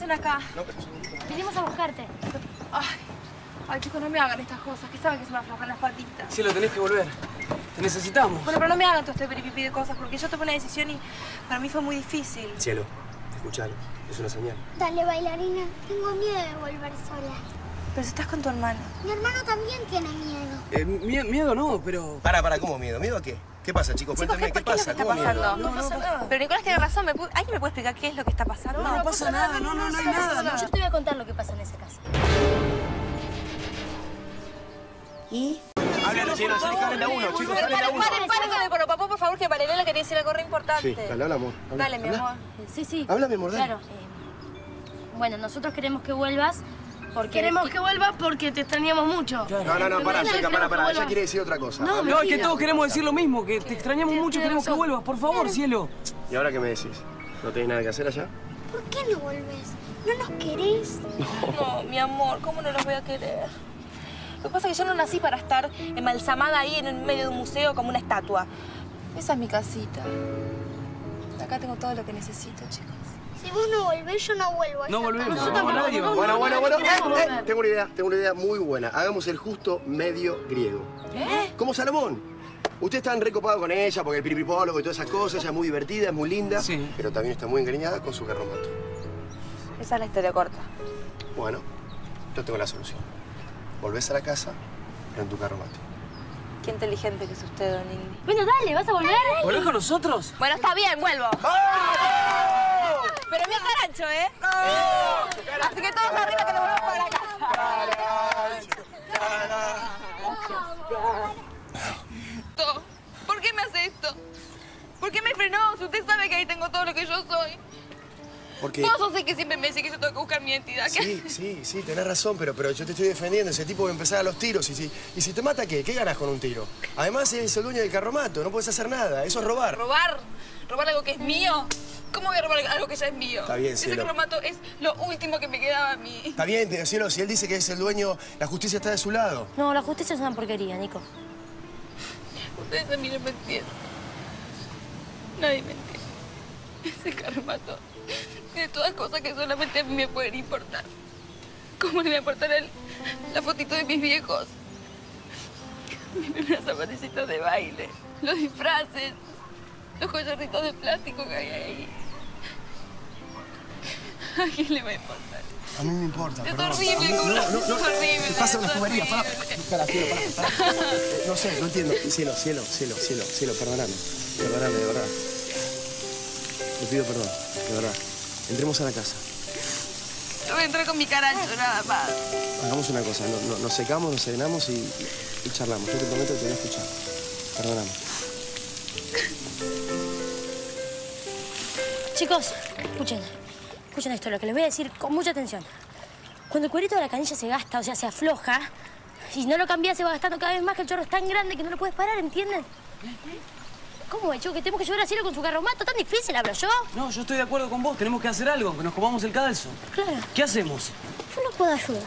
hacen acá? No, pero... Vinimos a buscarte. Ay, chicos, no me hagan estas cosas, que saben que se me aflojan las patitas. Cielo, tenés que volver. Te necesitamos. Bueno, pero no me hagan todo este piripipi de cosas, porque yo tomé una decisión y para mí fue muy difícil. Cielo, escuchalo. Es una señal. Dale, bailarina. Tengo miedo de volver sola. Pero si estás con tu hermano. Mi hermano también tiene miedo. Miedo no, pero... Para, ¿cómo miedo? ¿Miedo a qué? ¿Qué pasa, chicos? Cuéntenme, ¿qué pasa? ¿Qué es lo que está pasando? No pasa nada. Pero Nicolás tiene razón. ¿Alguien me puede explicar qué es lo que está pasando? No pasa nada, no hay nada. Yo te voy a contar lo que pasa en esa casa. ¿Y? Háblalo, Cielo, salen a uno, chicos, salen a uno. Paren con el papá, por favor, que Marianela quería decir algo re importante. Sí, dale, amor. Dale, mi amor. Sí. Habla, mi amor, dale. Claro. Bueno, nosotros queremos que vuelvas porque... Queremos que vuelvas porque te extrañamos mucho. No, pará, chica, pará. Ella quiere decir otra cosa. No, es que todos queremos decir lo mismo, que te extrañamos mucho y queremos que vuelvas. Por favor, Cielo. ¿Y ahora qué me decís? ¿No tenés nada que hacer allá? ¿Por qué no volvés? ¿No nos querés? No, mi amor, ¿cómo no los voy a querer? Lo que pasa es que yo no nací para estar embalsamada ahí en el medio de un museo como una estatua. Esa es mi casita. Acá tengo todo lo que necesito, chicos. Si vos no volvés, yo no vuelvo. No volvemos, Nadie nadie. Bueno. Tengo una idea muy buena. Hagamos el justo medio griego. Como Salomón. Ustedes están recopados con ella porque el piripipólogo y todas esas cosas. Ella es muy divertida, es muy linda. Sí. Pero también está muy encariñada con su carromato. Esa es la historia corta. Bueno, yo tengo la solución. Volvés a la casa, pero en tu carromato. Qué inteligente que es usted, don Igni. Bueno, dale, ¿vas a volver? ¿Volvés con nosotros? Bueno, está bien, vuelvo. Pero mi carancho, ¿eh? Así que todos arriba que nos volvemos para la casa. ¿Por qué me hace esto? ¿Por qué me frenó? Si usted sabe que ahí tengo todo lo que yo soy. Porque... Vos sos el que siempre me dice que yo tengo que buscar mi identidad. Sí, tenés razón, pero yo te estoy defendiendo. Ese tipo va a empezar a los tiros. Y si te mata, ¿qué? ¿Qué ganas con un tiro? Además, eres el dueño del carromato. No puedes hacer nada. Eso es robar. ¿Robar? ¿Robar algo que es mío? ¿Cómo voy a robar algo que ya es mío? Está bien, Cielo. Ese carromato es lo último que me quedaba a mí. Está bien, Cielo. Si él dice que es el dueño, la justicia está de su lado. No, la justicia es una porquería, Nico. Ustedes a mí no me entienden. Nadie me entiende. Ese carromato tiene todas cosas que solamente a mí me pueden importar. ¿Cómo le voy a importar la fotito de mis viejos? Mis primeras zapaticitas de baile, los disfraces, los collarcitos de plástico que hay ahí. ¿A quién le va a importar? A mí me importa, Es perdón. horrible, es horrible. Pasa una es tubería, horrible. para, Cielo, para. No sé, no entiendo. Cielo, perdóname, de verdad. Te pido perdón, de verdad. Entremos a la casa. Yo voy a entrar con mi carancho, nada más. Hagamos una cosa, nos secamos, nos serenamos y charlamos. Yo te prometo que te voy a escuchar. Perdóname. Chicos, escuchen esto, lo que les voy a decir con mucha atención. Cuando el cuerito de la canilla se gasta, o sea, se afloja, y no lo cambias, se va gastando cada vez más, que el chorro es tan grande que no lo puedes parar, ¿entienden? ¿Cómo, hecho? ¿Que tenemos que llevar a Cielo con su carromato? ¿Tan difícil hablo yo? No, yo estoy de acuerdo con vos. Tenemos que hacer algo, que nos comamos el cadalso. Claro. ¿Qué hacemos? Yo no puedo ayudar.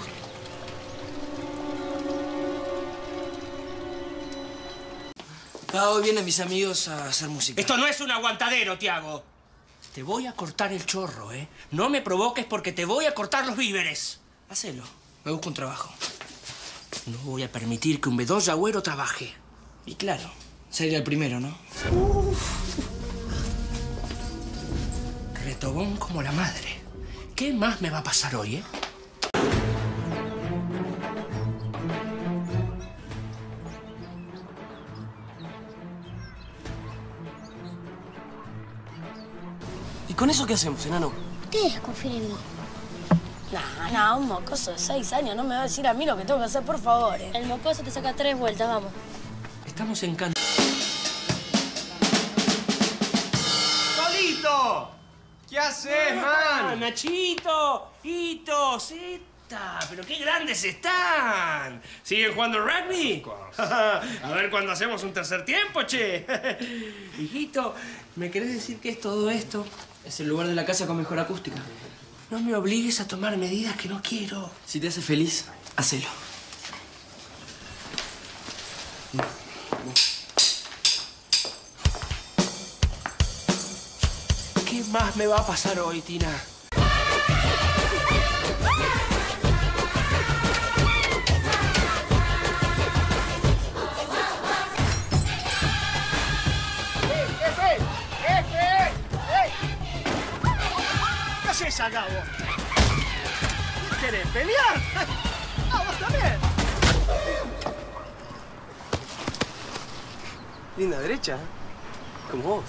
Hoy vienen mis amigos a hacer música. Esto no es un aguantadero, Tiago. Te voy a cortar el chorro, ¿eh? No me provoques porque te voy a cortar los víveres. Hacelo. Me busco un trabajo. No voy a permitir que un bedoya agüero trabaje. Y claro, sería el primero, ¿no? Retobón como la madre. ¿Qué más me va a pasar hoy, eh? ¿Y con eso qué hacemos, enano? Ustedes confíen en mí. No, un mocoso de 6 años no me va a decir a mí lo que tengo que hacer, por favor. El mocoso te saca 3 vueltas, vamos. Estamos encantados. ¡Solito! ¿Qué haces, man? Nachito, Hito, Zeta, pero qué grandes están. ¿Siguen jugando rugby? A ver cuándo hacemos un tercer tiempo, che. Hijito, ¿me querés decir qué es todo esto? Es el lugar de la casa con mejor acústica. No me obligues a tomar medidas que no quiero. Si te hace feliz, hacelo. ¿Qué más me va a pasar hoy, Tina? ¿Qué haces acá, vos? ¿Qué querés, pelear? No, vos también. Linda derecha, ¿eh? Como vos.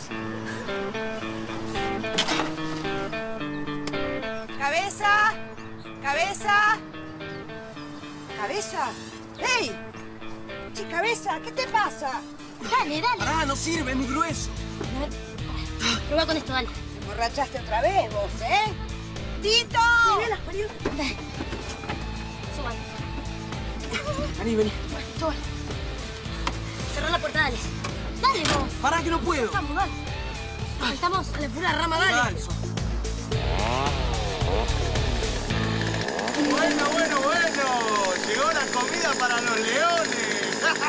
¡Cabeza! ¡Cabeza! ¿Cabeza? ¡Ey! Che, cabeza, ¿qué te pasa? Dale, dale. Pará, no sirve, es muy grueso. Prueba con esto, dale. Te emborrachaste otra vez vos, ¿eh? ¡Tito! Dale. Suban. Vení, vení. Suban. Cerrá la puerta, dale. Dale vos. Pará, que no puedo. Vamos, dale. Estamos a la pura rama, dale. Dale. Bueno, bueno, bueno. Llegó la comida para los leones.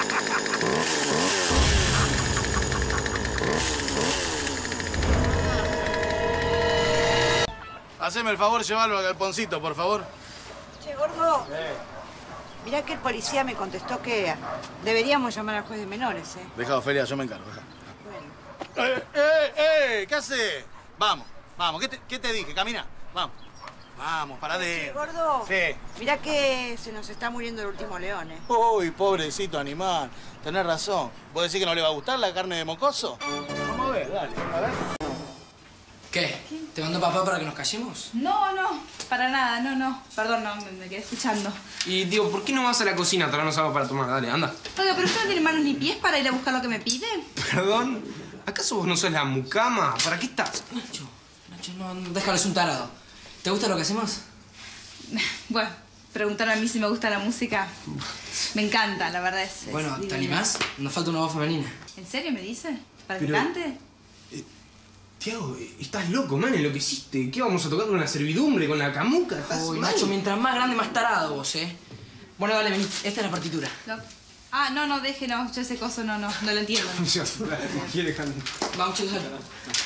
Haceme el favor, llevarlo al galponcito, por favor. Che, gordo. Mirá que el policía me contestó que deberíamos llamar al juez de menores, ¿eh? Deja, Ofelia, yo me encargo. Bueno. ¿Qué haces? Vamos, vamos. ¿Qué te dije? Camina. Vamos. Vamos, para Che, adentro. gordo. Sí. Mirá que se nos está muriendo el último león, ¿eh? Uy, pobrecito animal. Tenés razón. ¿Vos decís que no le va a gustar la carne de mocoso? Vamos a ver, dale. A ver. ¿Qué? ¿Te mandó papá para que nos callemos? No, para nada, no. Perdón, no, me quedé escuchando. Y digo, ¿por qué no vas a la cocina a traernos algo para tomar? Dale, anda. Oiga, pero usted no tiene manos ni pies para ir a buscar lo que me pide. ¿Perdón? ¿Acaso vos no sos la mucama? ¿Para qué estás? Nacho, no, déjalo, es un tarado. ¿Te gusta lo que hacemos? Bueno, preguntarme a mí si me gusta la música. Me encanta, la verdad es Bueno, ¿te divina. animás? Nos falta una voz femenina. ¿En serio me dice? ¿Para Pero- que cante? Tiago, estás loco, man, enloqueciste. ¿Qué vamos a tocar con la servidumbre, con la camuca? ¿Estás Uy, mal? Nacho, mientras más grande, más tarado vos, ¿eh? Bueno, dale, vení. Esta es la partitura. Ah, no, deje, no. Yo ese coso no lo entiendo. Quiere cantar. Vamos, chicos, dale.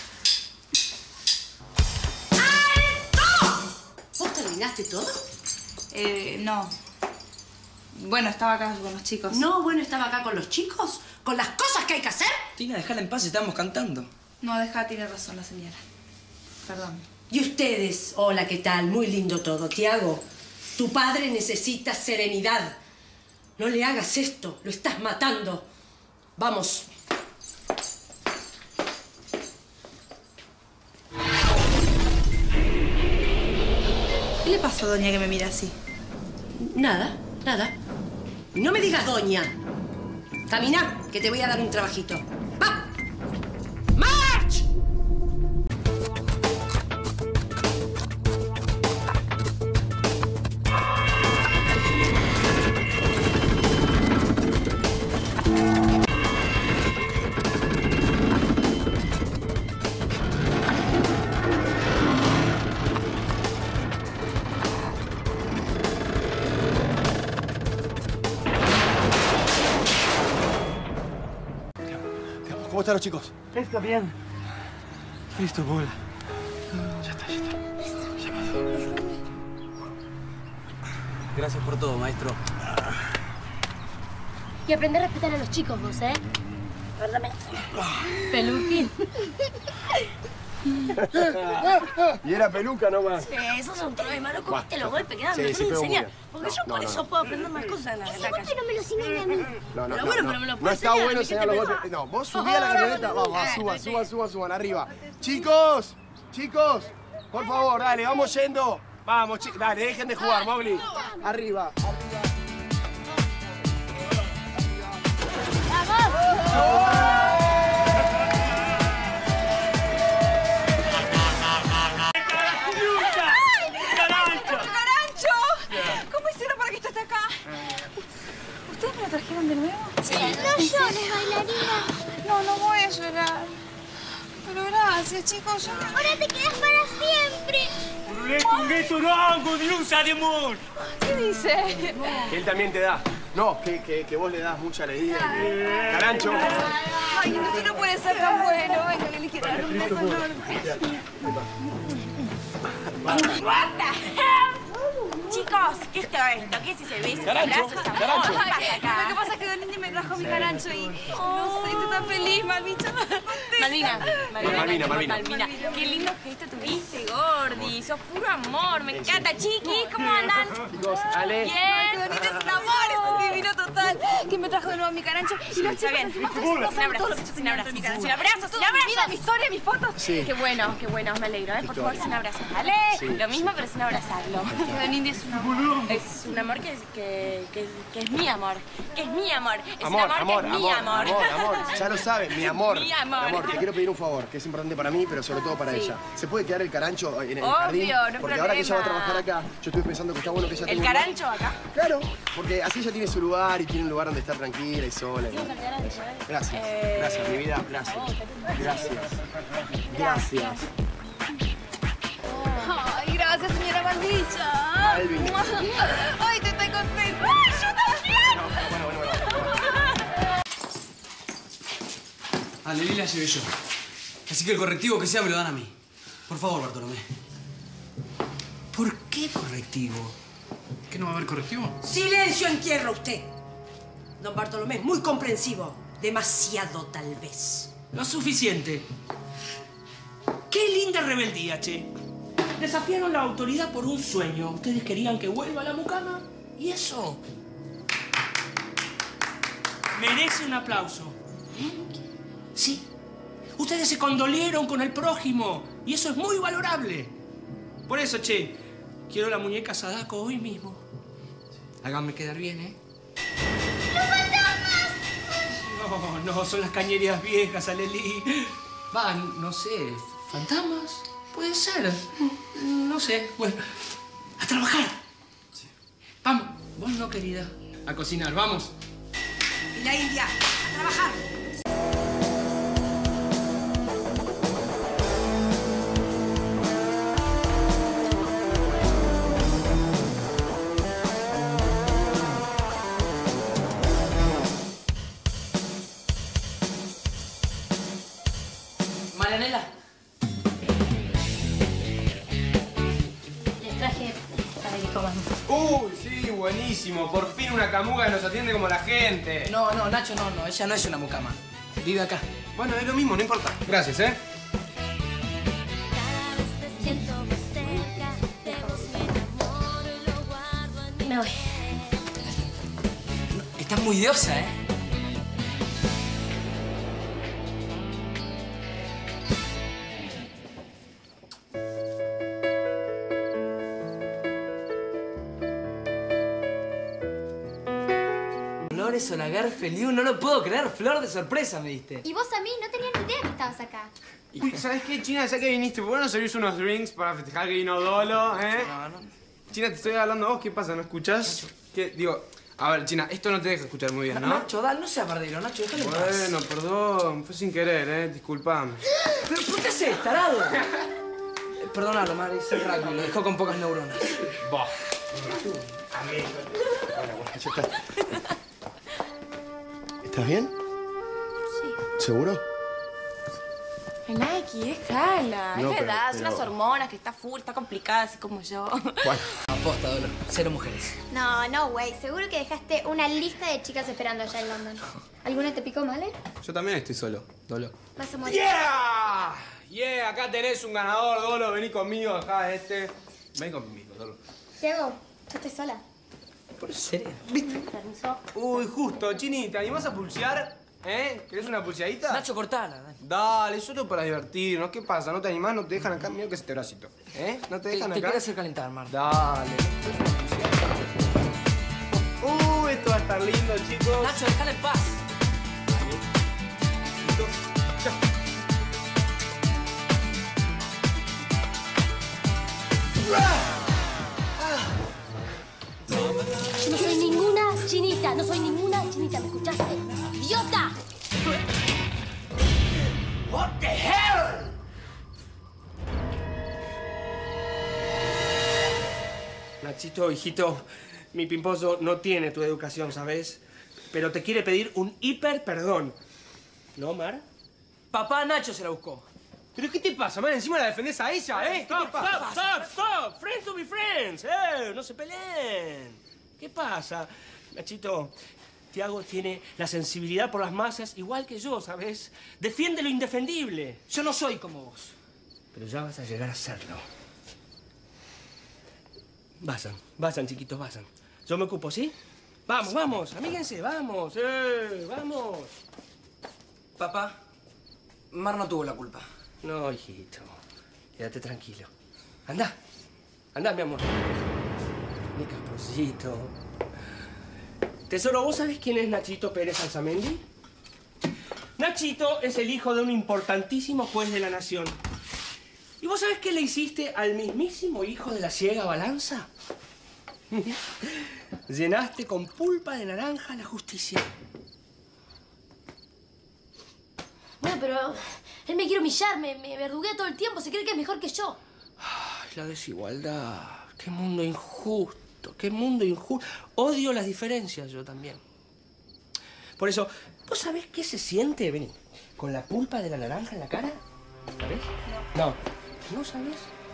¿Vos terminaste todo? No. Bueno, estaba acá con los chicos. No, bueno, estaba acá con los chicos, con las cosas que hay que hacer. Tina, dejala en paz, estamos cantando. No, tiene razón la señora. Perdón. Y ustedes, hola, ¿qué tal? Muy lindo todo. Tiago, tu padre necesita serenidad. No le hagas esto, lo estás matando. Vamos. ¿Qué le pasó, doña, que me mira así? Nada. No me digas doña. Camina, que te voy a dar un trabajito. ¡Va! ¡March! ¿Cómo están los chicos? Está bien. Listo, bola. Ya está. Gracias por todo, maestro. Y aprender a respetar a los chicos vos, ¿eh? Guárdame. Peluquín. Y era peluca nomás. Sí, eso es un problema, loco. ¿Viste los golpes que dan? Sí, Me sí, lo pego enseñar. muy bien. Porque No, yo por no, eso no. puedo aprender más cosas en la calle. no me lo enseñan a mí. No, Pero bueno, pero me lo no puedes está enseñar, bueno ¿qué te enseñar los pensás? golpes. No, vos subí a la camioneta. Vamos, suban, arriba. Chicos, por favor, dale, vamos yendo. Vamos, dale, dejen de jugar, Mowgli. Arriba. ¡Carancho! ¿Cómo hicieron para que esto esté acá? ¿Ustedes me lo trajeron de nuevo? Sí. No llores, bailarina. No voy a llorar. Pero gracias, chicos. Ahora te quedas para siempre. ¿Qué dice? Que él también te da. No, que vos le das mucha alegría. Carancho. Ay, usted no puede ser tan bueno. Venga, que le quiero dar un beso enorme. What the hell? chicos, ¿qué es todo esto? ¿Qué es ese beso? Carancho, ¿Ese abrazo? carancho. ¿Qué pasa acá? Lo que pasa es que Don Indy me trajo mi carancho y no sé, estoy tan feliz, Malvicha. Malvina. Qué lindo gesto tuviste, Gordi. Sos puro amor. Me encanta. Chiquis, ¿cómo andan? Chicos, Ale. Bien. Don Indy es un amor, es un divino total. Que me trajo de nuevo mi carancho y los chicos encima Sin abrazos, sin abrazos. Sin abrazos, sin abrazos. Mira mi historia, mis fotos. Sí. Qué bueno, me alegro, ¿eh? Por favor, sin abrazos, ¿vale? Lo mismo, pero sin abrazarlo. Don Indy es un amor. Es un amor que es mi amor. Que es mi amor. Es Amor, un amor que es mi amor. Ya lo saben, mi amor. Mi amor. Mi amor, te quiero pedir un favor, que es importante para mí, pero sobre todo para Sí. ella. ¿Se puede quedar el carancho en el Obvio, jardín? no hay Porque ahora que ella va a problema. trabajar acá, yo estuve pensando que está bueno que ella ¿El tenga un lugar- carancho acá? Claro, porque así ella tiene su lugar y tiene un lugar donde estar tranquila y sola. Gracias, gracias, mi vida, gracias. Gracias. Gracias. Ay, gracias, señora Malvicha. Alvin. Ay, te estoy contenta. Ay, yo también. A Lili la llevé yo. Así que el correctivo que sea me lo dan a mí. Por favor, Bartolomé. ¿Por qué correctivo? ¿Qué no va a haber correctivo? ¡Silencio en tierra usted! Don Bartolomé es muy comprensivo. Demasiado, tal vez. Lo suficiente. ¡Qué linda rebeldía, che! Desafiaron la autoridad por un sueño. Ustedes querían que vuelva la mucama. ¿Y eso? Merece un aplauso. Sí. Ustedes se condolieron con el prójimo. Y eso es muy valorable. Por eso, che, quiero la muñeca Sadako hoy mismo. Háganme quedar bien, ¿eh? No, son las cañerías viejas, Aleli. Van, no sé, fantasmas. Puede ser. No sé. Bueno, a trabajar. Vamos. Vos no, querida. A cocinar, vamos. Y la India, a trabajar. Marianela. Les traje para que coman. Uy, sí, buenísimo. Por fin una camuga que nos atiende como la gente. No, Nacho, no. Ella no es una mucama. Vive acá. Bueno, es lo mismo, no importa. Gracias, ¿eh? Me voy. Estás muy diosa, ¿eh? Flores Olagar Feliu, no lo puedo creer. Flor de sorpresa me diste. Y vos a mí no tenía ni idea que estabas acá. Uy, ¿sabes qué, China? Ya que viniste, ¿por qué no servís unos drinks para festejar que vino Dolo, eh? No. China, te estoy hablando a vos. ¿Qué pasa? ¿No escuchás? ¿Qué? Digo, a ver, China, esto no te deja escuchar muy bien, ¿no? Nacho, dale, no seas pardero, Nacho, déjale en paz. Bueno, perdón. Fue sin querer, disculpame. ¿Pero por qué haces, tarado? Perdónalo, madre, soy rugby, lo dejó con pocas neuronas. Vos. Bueno, ya está. ¿Estás bien? Sí. ¿Seguro? Nike, déjala. No, Es la edad, pero- son las hormonas que está full, está complicada, así como yo. Bueno. Aposta, Dolo. 0 mujeres. No, güey. Seguro que dejaste una lista de chicas esperando allá en London. ¿Alguna te picó, Male? Yo también estoy solo, Dolo. Vas a morir. ¡Yeah! ¡Yeah! Acá tenés un ganador, Dolo. Vení conmigo acá, Vení conmigo, Dolo. Tiago, yo estoy sola. ¿Por serio? ¿Viste? Permiso. Uy, justo, Chini, ¿te animás a pulsear? ¿Querés una pulseadita? Nacho, cortala. Dale, solo para divertirnos. ¿Qué pasa? ¿No te animás? ¿No te dejan acá? Mira que es este bracito. ¿No te dejan Te acá? quiero hacer calentar, Mar. Dale. Esto va a estar lindo, chicos. Nacho, déjala en paz. Yo no soy ninguna chinita, no soy ninguna chinita, ¿me escuchaste? ¡Idiota! What the hell? Nachito, hijito, mi pimposo no tiene tu educación, ¿sabes? Pero te quiere pedir un hiper perdón. ¿No, Mar? Papá Nacho se la buscó. ¿Pero qué te pasa, man? Encima la defendés a ella, ¿eh? Stop, stop, stop, stop. Friends to be friends. No se peleen. ¿Qué pasa? Nachito, Tiago tiene la sensibilidad por las masas igual que yo, ¿sabes? Defiende lo indefendible. Yo no soy como vos. Pero ya vas a llegar a serlo. Vayan, chiquitos, vayan. Yo me ocupo, ¿sí? Vamos, vamos, amíguense, vamos, vamos. Papá, Mar no tuvo la culpa. No, hijito. Quédate tranquilo. Anda, mi amor. Mi capucito. Tesoro, ¿vos sabés quién es Nachito Pérez Alzamendi? Nachito es el hijo de un importantísimo juez de la nación. ¿Y vos sabés qué le hiciste al mismísimo hijo de la ciega balanza? Llenaste con pulpa de naranja la justicia. Bueno, pero él me quiere humillar, me verduguea todo el tiempo, se cree que es mejor que yo. Ay, la desigualdad. Qué mundo injusto, qué mundo injusto. Odio las diferencias yo también. Por eso, ¿vos sabés qué se siente, vení, con la pulpa de la naranja en la cara? ¿Sabés? No. ¿No sabés?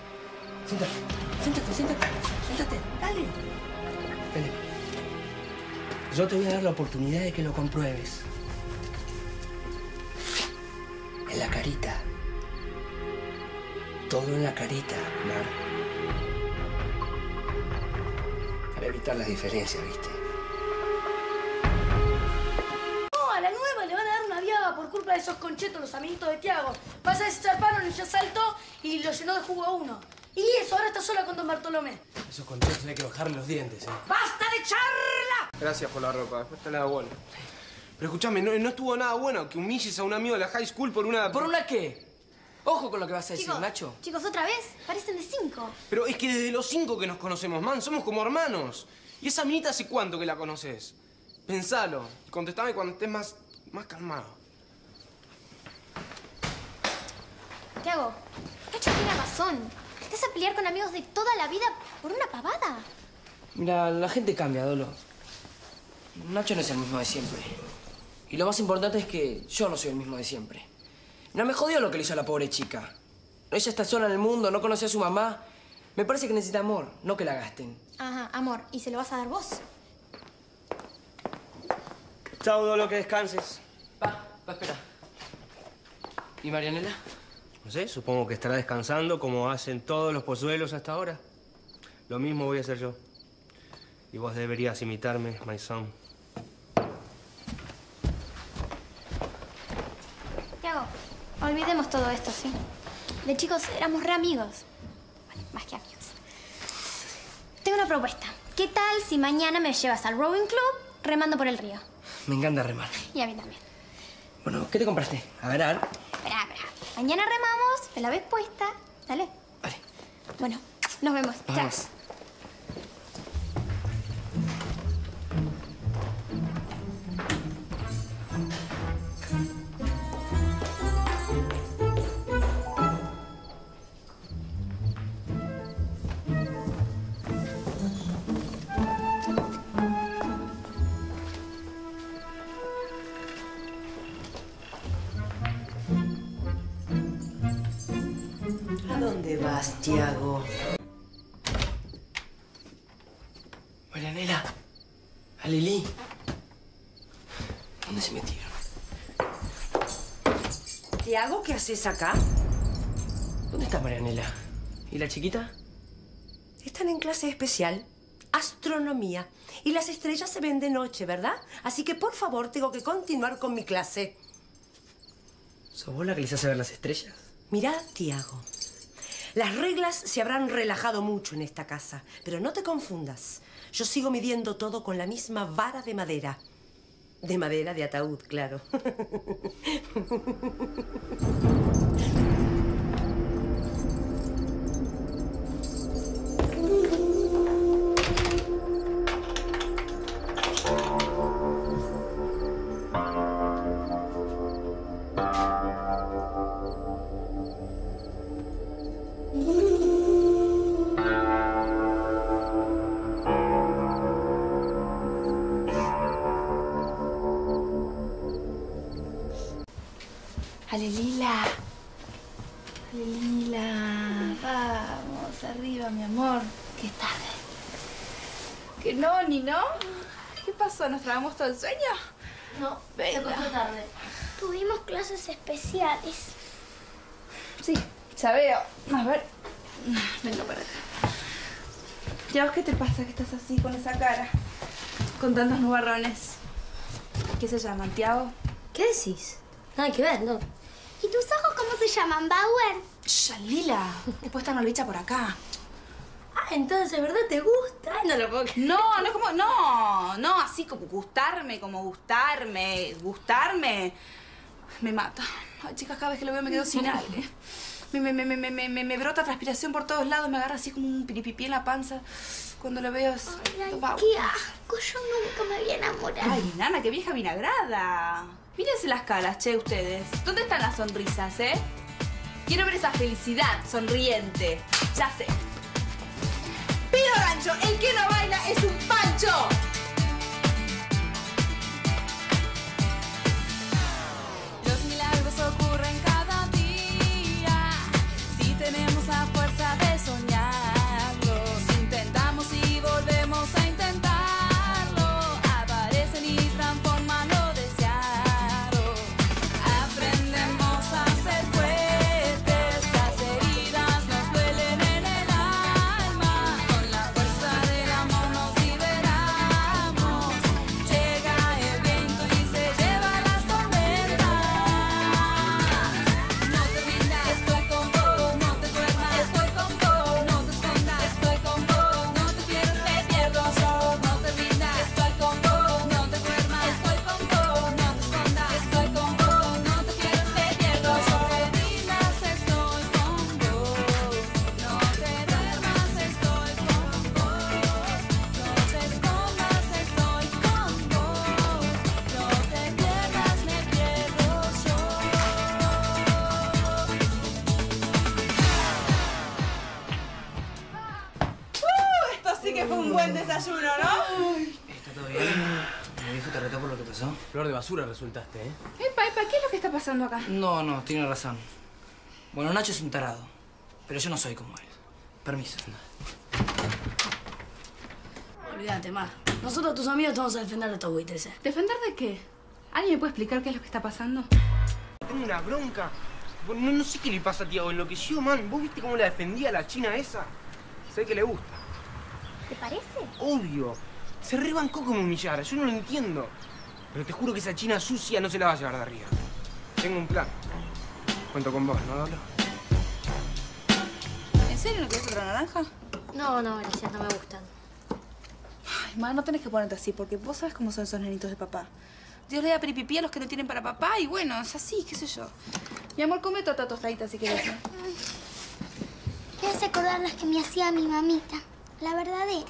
Siéntate, dale. Vení. Yo te voy a dar la oportunidad de que lo compruebes. En la carita. Todo en la carita, Mar. Para evitar las diferencias, ¿viste? No, a la nueva le van a dar una viaba por culpa de esos conchetos, los amiguitos de Tiago. Pasa ese zarpano y ya saltó y lo llenó de jugo a uno. Y eso, ahora está sola con don Bartolomé. Esos conchetos hay que bajarle los dientes, ¡Basta de charla! Gracias por la ropa, después te la devuelvo. Pero escúchame, no estuvo nada bueno que humilles a un amigo de la high school por una... ¿Por una qué? Ojo con lo que vas a decir, Chicos, Nacho. Chicos, ¿otra vez? Parecen de 5. Pero es que desde los 5 que nos conocemos, man, somos como hermanos. ¿Y esa minita hace cuánto que la conoces? Pensalo y contestame cuando estés más calmado. Tiago, Nacho tiene razón. ¿Te vas a pelear con amigos de toda la vida por una pavada? Mira, la gente cambia, Dolo. Nacho no es el mismo de siempre. Y lo más importante es que yo no soy el mismo de siempre. No me jodió lo que le hizo a la pobre chica. Ella está sola en el mundo, no conoce a su mamá. Me parece que necesita amor, no que la gasten. Ajá, amor. ¿Y se lo vas a dar vos? Chao, Dolo, que descanses. Va, espera. ¿Y Marianela? No sé, supongo que estará descansando como hacen todos los pozuelos hasta ahora. Lo mismo voy a hacer yo. Y vos deberías imitarme, my son. Tiago, olvidemos todo esto, ¿sí? De chicos éramos re amigos. Bueno, más que amigos. Tengo una propuesta. ¿Qué tal si mañana me llevas al rowing club remando por el río? Me encanta remar. Y a mí también. Bueno, ¿qué te compraste? A ver. Esperá. Mañana remamos, me la ves puesta. Dale. Vale. Bueno, nos vemos. Chao. Vamos. ¿A dónde vas, Tiago? Marianela. A Lili. ¿Dónde se metieron? Tiago, ¿qué haces acá? ¿Dónde está Marianela? ¿Y la chiquita? Están en clase especial. Astronomía. Y las estrellas se ven de noche, ¿verdad? Así que, por favor, tengo que continuar con mi clase. ¿Sos vos la que les hace ver las estrellas? Mirá, Tiago. Las reglas se habrán relajado mucho en esta casa, pero no te confundas. Yo sigo midiendo todo con la misma vara de madera. De madera de ataúd, claro. Ale Lila. Dale, Lila. Vamos, arriba, mi amor. Que es tarde. ¿Que no, ni no? ¿Qué pasó? ¿Nos tragamos todo el sueño? No, Venga. se acostó tarde. Tuvimos clases especiales. Sí, ya veo. A ver. Venga para acá. ¿Ya vos qué te pasa que estás así con esa cara? Con tantos nubarrones. ¿Qué se llaman, Tiago? ¿Qué decís? Nada que ver, ¿no? ¿Y tus ojos cómo se llaman, Bauer? Shh, Lila. Después está una bicha por acá. Ah, entonces, ¿verdad te gusta? Ay, no lo puedo creer. No, no es como... No, así como gustarme. Gustarme. Me mata. Ay, chicas, cada vez que lo veo me quedo sin aire. Me brota transpiración por todos lados, me agarra así como un piripipí en la panza. Cuando lo veo es... Ay, qué asco, yo nunca me había enamorado. Ay, nana, qué vieja vinagrada. Mírense las caras, che, ustedes. ¿Dónde están las sonrisas, Quiero ver esa felicidad sonriente. Ya sé. Pido rancho, el que no baila es un pancho. Los milagros ocurren cada día. Si tenemos la fuerza de soñarlos, intentamos y volvemos a intentarlo. Aparecen y transforman lo deseado. Aprendemos a ser fuertes. Las heridas nos duelen en el alma. Con la fuerza del amor nos liberamos. Llega el viento y se lleva las tormentas. No te rindas, estoy con vos. No te duermas, estoy con vos. No te escondas, estoy con vos. No te pierdas, te pierdo yo. No te rindas, estoy con vos. No te duermas, estoy con vos. No te escondas, estoy con vos. No te pierdas, te pierdo yo. No te rindas, estoy con vos. No te duermas, estoy con vos. No te escondas, estoy con vos. No te pierdas, me pierdo yo. Esto sí que fue un buen desayuno, ¿no? ¿Está todo bien? ¿Mi viejo te retó por lo que pasó? Flor de basura resultaste, Epa, ¿qué es lo que está pasando acá? No, tiene razón. Bueno, Nacho es un tarado, pero yo no soy como él. Permiso. Olvídate, Ma. Nosotros, tus amigos, te vamos a defender de estos buitres, ¿Defender de qué? ¿Alguien me puede explicar qué es lo que está pasando? Tengo una bronca. No sé qué le pasa a Tiago, enloqueció, man. ¿Vos viste cómo la defendía la china esa? Sé que le gusta. ¿Te parece? Obvio. Se rebancó como humillar. Yo no lo entiendo. Pero te juro que esa china sucia no se la va a llevar de arriba. Tengo un plan. Cuento con vos, ¿no, Dolo? ¿En serio no querés otra naranja? No, gracias, no me gustan. Ay, ma, no tenés que ponerte así, porque vos sabés cómo son esos nenitos de papá. Dios le da piripipí a los que no tienen para papá y bueno, es así, qué sé yo. Mi amor, come toda tostadita si querés. Me hace acordar las que me hacía mi mamita, la verdadera.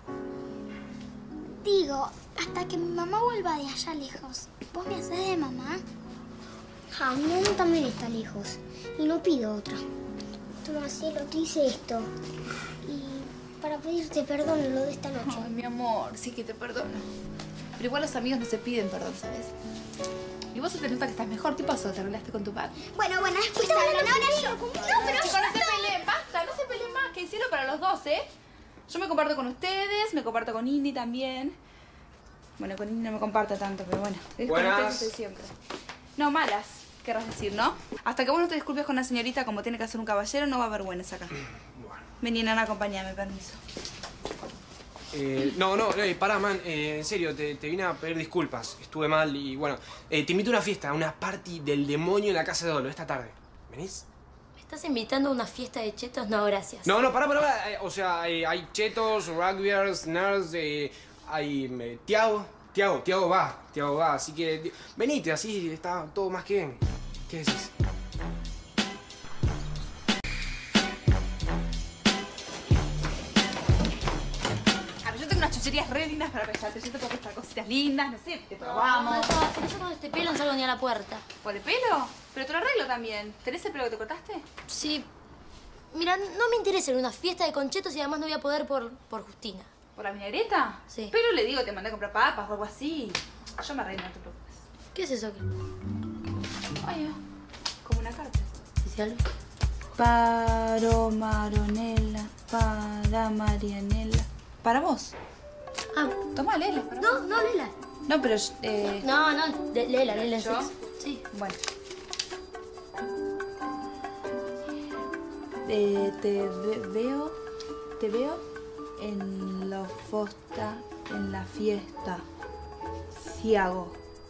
Digo, hasta que mi mamá vuelva de allá lejos, ¿vos me haces de mamá? Ah, mi mamá también está lejos y no pido otra. Toma, cielo, te hice esto. Y para pedirte perdón lo de esta noche. Ay, mi amor, sí que te perdono. Pero igual los amigos no se piden perdón, ¿sabes? Y vos se te nota que estás mejor. ¿Qué pasó? ¿Te arreglaste con tu padre? Bueno, después hablan. Ahora yo. No, pero chicos, no se peleen, basta, no se peleen más. Que hicieron para los dos, Yo me comparto con ustedes, me comparto con Indy también. Bueno, con Indy no me comparto tanto, pero bueno. Es con ustedes estoy siempre. No, malas, querrás decir, ¿no? Hasta que vos no te disculpes con una señorita como tiene que hacer un caballero, no va a haber buenas acá. Vení, nana, acompáñame, permiso. Pará, man. En serio, te vine a pedir disculpas. Estuve mal y bueno. Te invito a una fiesta, a una party del demonio en la casa de Dolo esta tarde. ¿Venís? ¿Me estás invitando a una fiesta de chetos? No, gracias. No, pará. O sea, hay chetos, rugbyers, nerds, hay... Tiago va. Así que venite, así está todo más que bien. ¿Qué decís? Unas chucherías re lindas para prestarte. Yo te puedo prestar cositas lindas, no sé, te probamos. No, yo con este pelo no salgo ni a la puerta. ¿Por el pelo? Pero te lo arreglo también. ¿Tenés el pelo que te cortaste? Sí. Mira, no me interesa en una fiesta de conchetos y además no voy a poder por Justina. ¿Por la vinagreta? Sí. Pero le digo, te mandé a comprar papas o algo así. Yo me arreglo, no te preocupes. ¿Qué es eso? Ay, como una carta. ¿Dice algo? Para Maronela, para Marianela. Para vos. Ah. Toma, léela. No, léela. No, pero... No, léela. ¿Yo? Sí. Bueno. Te veo en la fosta, en la fiesta. Tiago,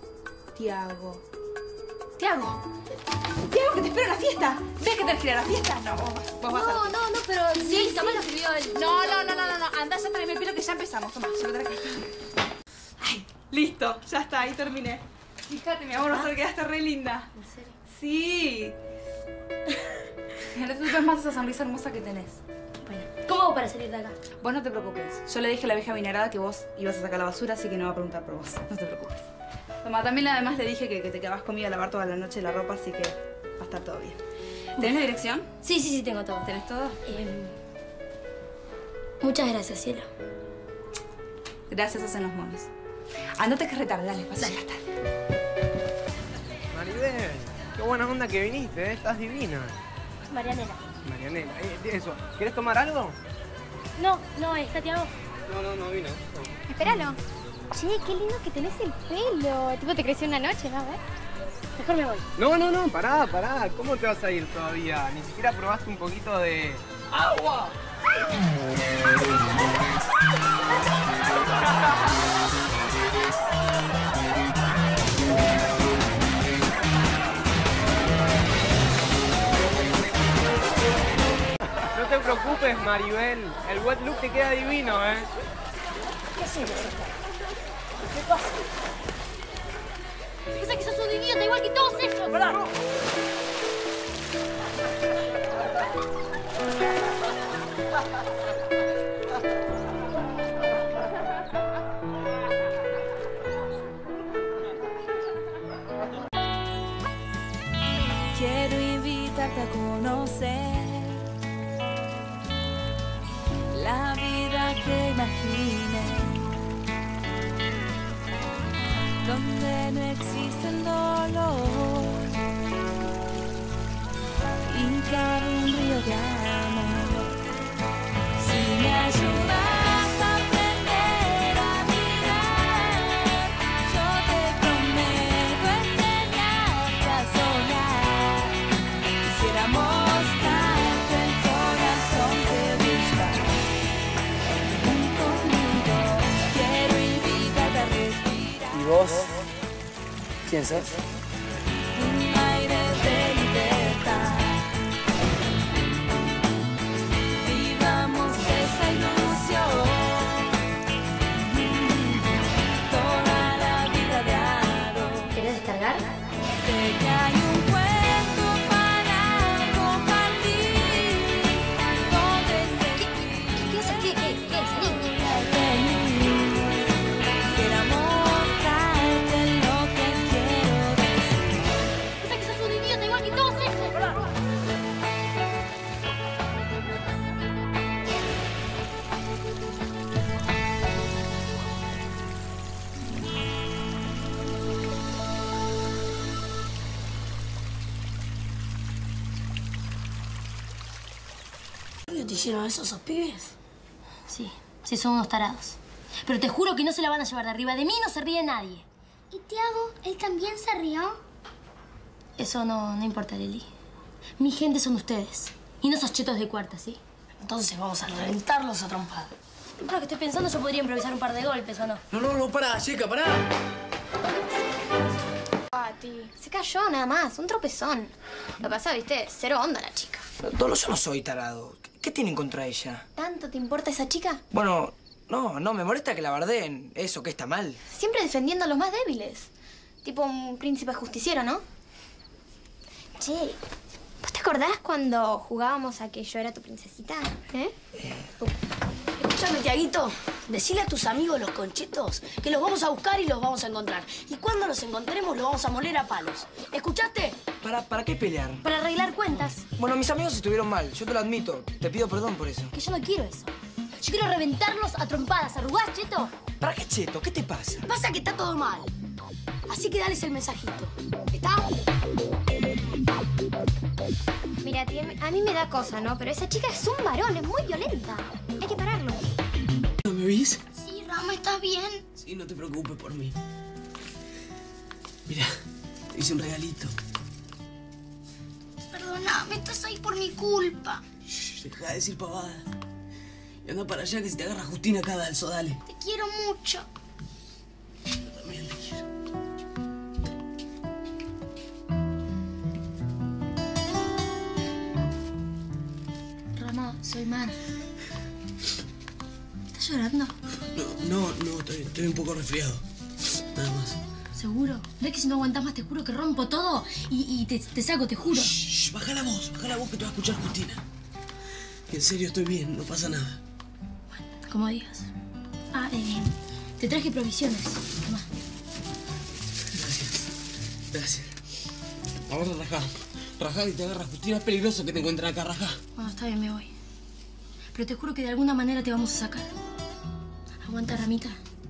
que te espero en la fiesta. ¿Ves que tenés que ir a la fiesta? No, vos vas a la fiesta. No, pero sí, Samuel lo escribió él. No. Andá, ya traeme el pelo que ya empezamos. Toma, llévate la cajita. Ay, listo, ya está, ahí terminé. Fíjate, mi amor, vas a ver que quedaste re linda. ¿En serio? Sí. No te ves más esa sonrisa hermosa que tenés. Bueno, ¿cómo hago para salir de acá? Vos no te preocupes. Yo le dije a la vieja vinagradada que vos ibas a sacar la basura, así que no va a preguntar por vos. No te preocupes. Toma, también además le dije que te quedabas conmigo a lavar toda la noche la ropa, así que va a estar todo bien. ¿Tenés la dirección? Sí, tengo todo. ¿Tenés todo? Muchas gracias, cielo. Gracias hacen los monos. Andate que es retarde, dale, pasa ya está. Maribel, qué buena onda que viniste, ¿eh? Estás divina. Marianela. Marianela, eso. ¿Quieres tomar algo? No, está Tiago. No vino. Espéralo. Che, qué lindo que tenés el pelo. Tipo, te creció una noche, ¿no? Mejor me voy. No, pará. ¿Cómo te vas a ir todavía? Ni siquiera probaste un poquito de... ¡agua! No te preocupes, Maribel. El wet look te queda divino, ¿eh? ¿Qué haces? ¿Qué pasa? Piensa que sos un idiota igual que todos ellos. ¡Perdón! Quiero invitarte a conocer la vida que imaginé, donde no existe el dolor y cabe un río de amor. Si me ayudas a aprender a mirar, yo te prometo enseñarte a soñar. Quisiera mostrarte el corazón que buscas. Ven conmigo, quiero invitarte a respirar. ¿Y vos? ¿Quién sos? Un aire de libertad. Vivamos esa ilusión. Toda la vida de aro. ¿Querés descargar? Sé que hay un cuento para compartir, donde se ¿Qué es? quisiera mostrarte lo que quiero decir. Piensa que sos un idiota igual que todos ellos. ¿Qué te hicieron esos pibes? Sí, son unos tarados. Pero te juro que no se la van a llevar de arriba. De mí no se ríe nadie. ¿Y Tiago? ¿Él también se rió? Eso no importa, Lili. Mi gente son ustedes. Y no esos chetos de cuarta, ¿sí? Entonces vamos a reventarlos a trompada. Lo que estoy pensando, yo podría improvisar un par de golpes, ¿o no? No, pará, chica, pará. Pati, se cayó nada más, un tropezón. Lo que pasa, viste, cero onda la chica. Dolo, yo no soy tarado. ¿Qué tienen contra ella? ¿Tanto te importa esa chica? Bueno, no, me molesta que la bardeen. Eso, que está mal. Siempre defendiendo a los más débiles. Tipo un príncipe justiciero, ¿no? Che, ¿vos te acordás cuando jugábamos a que yo era tu princesita? Escúchame, Tiaguito. Decile a tus amigos los conchetos que los vamos a buscar y los vamos a encontrar. Y cuando los encontremos, los vamos a moler a palos. ¿Escuchaste? ¿Para qué pelear? Para arreglar cuentas. Bueno, mis amigos estuvieron mal. Yo te lo admito. Te pido perdón por eso. Que yo no quiero eso. Yo quiero reventarlos a trompadas. ¿Arrugás, cheto? ¿Para qué, cheto? ¿Qué te pasa? Pasa que está todo mal. Así que dales el mensajito. ¿Está? Mirá, Mira, a mí me da cosa, ¿no? Pero esa chica es un varón, es muy violenta. Hay que pararlo. ¿Me oís? Sí, Rama, ¿estás bien? Sí, no te preocupes por mí. Mira, te hice un regalito. Perdóname, estás ahí por mi culpa. Shh, deja de decir pavada. Y anda para allá que si te agarra Justina acá, Dalso, dale. Te quiero mucho. Yo también te quiero. Rama, soy Mar. ¿Estás llorando? No, estoy un poco resfriado. Nada más. ¿Seguro? ¿Ves que si no aguantás más te juro que rompo todo y te saco, te juro? Shh, baja la voz que te va a escuchar Justina. En serio, estoy bien, no pasa nada. Como digas. Ah, te traje provisiones. Tomá. Gracias. Ahora rajá. Rajá y te agarra Justina. Es peligroso que te encuentren acá, rajá. Bueno, está bien, me voy. Pero te juro que de alguna manera te vamos a sacar. Aguanta, Ramita.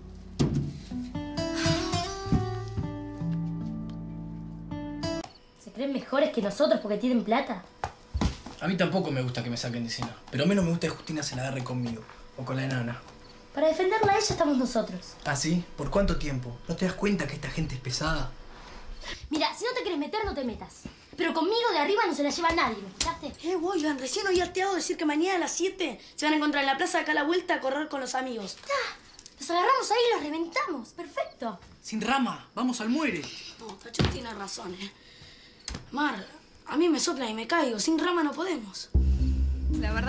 ¿Se creen mejores que nosotros porque tienen plata? A mí tampoco me gusta que me saquen de escena. Pero menos me gusta que Justina se la agarre conmigo. O con la enana. Para defenderla a ella estamos nosotros. ¿Ah, sí? ¿Por cuánto tiempo? ¿No te das cuenta que esta gente es pesada? Mira, si no te quieres meter, no te metas. Pero conmigo de arriba no se la lleva nadie, ¿me escuchaste? Oigan, recién oí al Tiago decir que mañana a las 7 se van a encontrar en la plaza de acá a la vuelta a correr con los amigos. Los agarramos ahí y los reventamos. Perfecto. Sin Rama, vamos al muere. No, Tacho tiene razón, Mar, a mí me sopla y me caigo. Sin Rama no podemos. La verdad...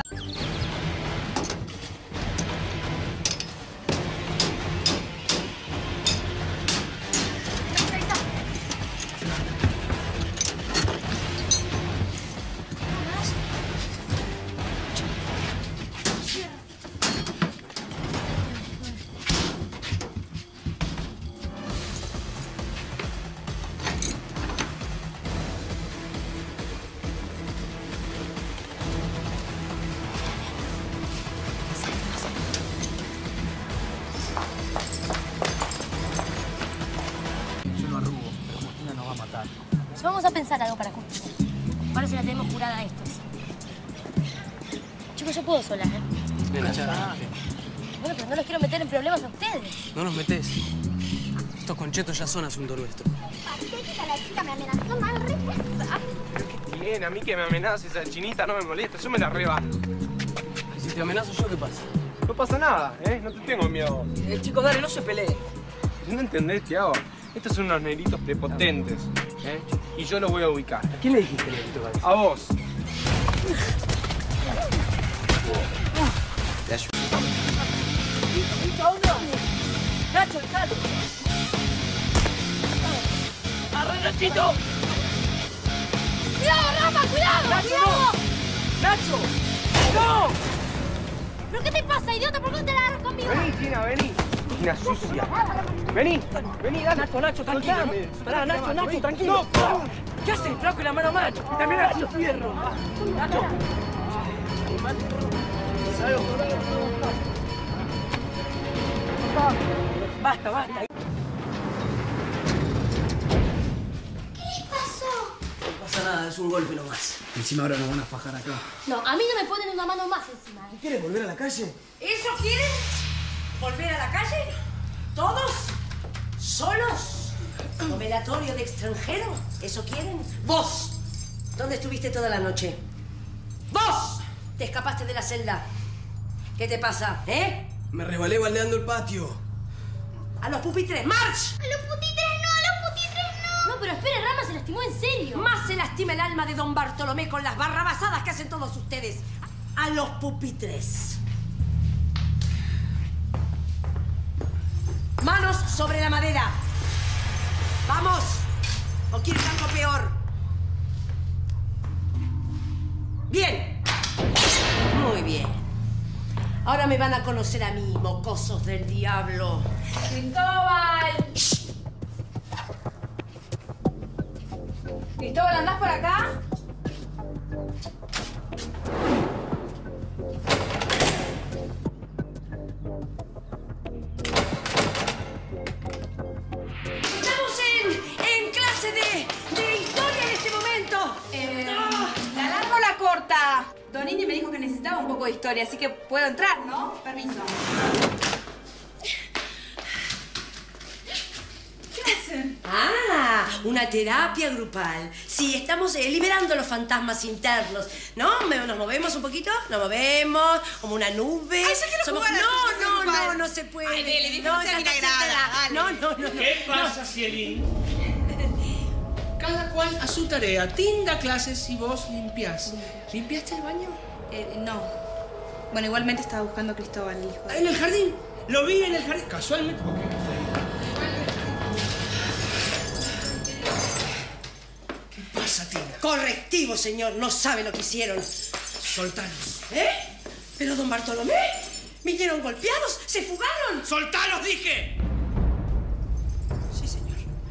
Vamos a pensar algo para Justina. Ahora se la tenemos jurada a estos. Chicos, yo puedo sola, Ven allá. Bueno, pero no los quiero meter en problemas a ustedes. No nos metés. Estos conchetos ya son asunto nuestro. La chica me amenazó mal, repesa. ¿Qué tiene? A mí que me amenace esa chinita no me molesta. Yo me la rebanco. ¿Y si te amenazo yo, qué pasa? No pasa nada, No te tengo miedo. Chicos, dale, no se peleen. ¿No entendés, Tiago? Estos son unos negritos prepotentes, Y yo los voy a ubicar. ¿A quién le dijiste negrito? A vos. ¡Nacho, el caldo! ¡Arre, Nachito! ¡Cuidado, Rama! ¡Cuidado! ¡Nacho, ¡Cuidado! no! ¡Nacho! ¡No! ¿Pero qué te pasa, idiota? ¿Por qué no te la agarras conmigo? Vení, China, vení. China sucia. Vení, dale. Nacho, tranquilo. Pará, Nacho, tranquilo. No. ¿Qué haces, flaco, y la mano a mano? También Nacho, fierro. Nacho. Basta. ¿Qué les pasó? No pasa nada, es un golpe nomás. Encima ahora nos van a fajar acá. No, a mí no me ponen una mano más encima. ¿Quieres volver a la calle? ¿Eso quieren? ¿Volver a la calle? ¿Todos? ¿Solos? ¿Velatorio de extranjero? ¿Eso quieren? ¡Vos! ¿Dónde estuviste toda la noche? ¡Vos! Te escapaste de la celda. ¿Qué te pasa, Me resbalé baldeando el patio. ¡A los pupitres! ¡March! ¡A los pupitres no! ¡A los pupitres no! No, pero espere, Rama se lastimó en serio. Más se lastima el alma de don Bartolomé con las barrabasadas que hacen todos ustedes. ¡A los pupitres! ¡Manos sobre la madera! ¡Vamos! ¿O quieres algo peor? ¡Bien! Muy bien. Ahora me van a conocer a mí, mocosos del diablo. ¡Cristóbal! ¿Cristóbal, andás por acá? Estamos en clase de historia en este momento. ¿Le alargo la poco de historia, así que puedo entrar, ¿no? Permiso. ¿Qué hacen? Ah, una terapia grupal. Sí, estamos liberando los fantasmas internos. ¿No? Nos movemos un poquito, nos movemos como una nube. Ay, yo quiero jugar a no se puede. Ay, dele, no, disfrute mi agrada. No. ¿Qué pasa, Cielín? Cada cual a su tarea. Tim da clases y vos limpiás. ¿Limpiaste el baño? No. Bueno, igualmente estaba buscando a Cristóbal, el hijo. ¿En el jardín? Lo vi en el jardín. Casualmente. ¿Qué pasa, Tina? Correctivo, señor. No sabe lo que hicieron. Soltalos. ¿Eh? Pero, don Bartolomé, vinieron golpeados, se fugaron. ¡Soltalos, dije! Sí, señor.